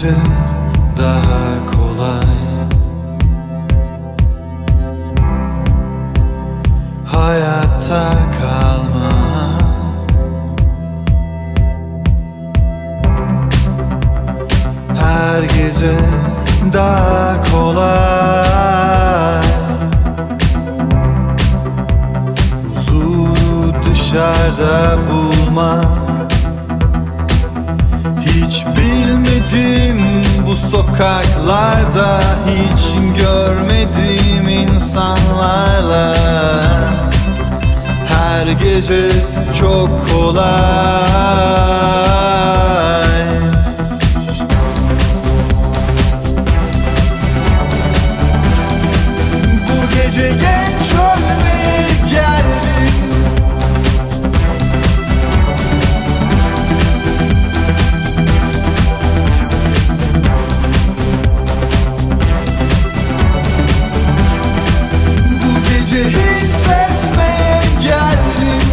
gece daha kolay. Hayatta kalmak her gece daha kolay. Huzuru dışarıda bulmak, hiç bilmedim bu sokaklarda, hiç görmediğim insanlarla. Her gece çok kolay. Bu gece genç ölmeye geldim. Bu gece hissetmeye geldim.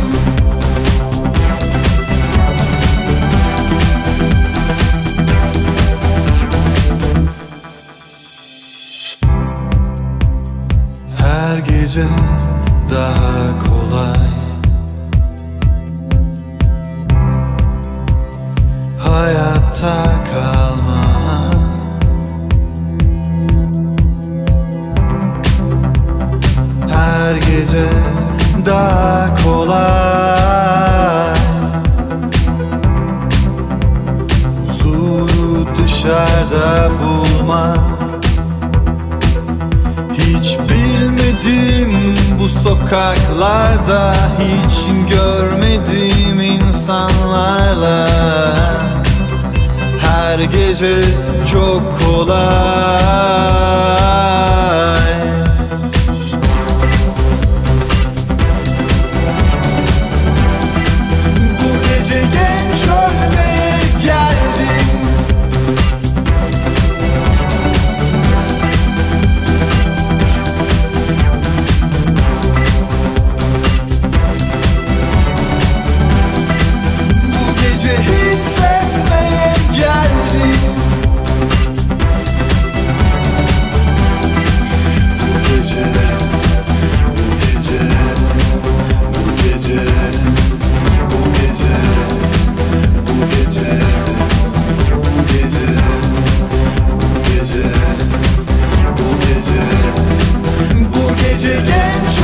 Her gece daha kolay. Hayatta kalmak her gece daha kolay. Huzuru dışarıda bulmak, hiç bilmedim bu sokaklarda, hiç görmediğim insanlarla. Her gece çok kolay. Bu gece genç ölmeye geldim. Bu gece hissetmeye geldim. Bu gece, bu gece, bu gece, bu gece, bu gece, bu gece, bu gece, bu gece, bu gece genç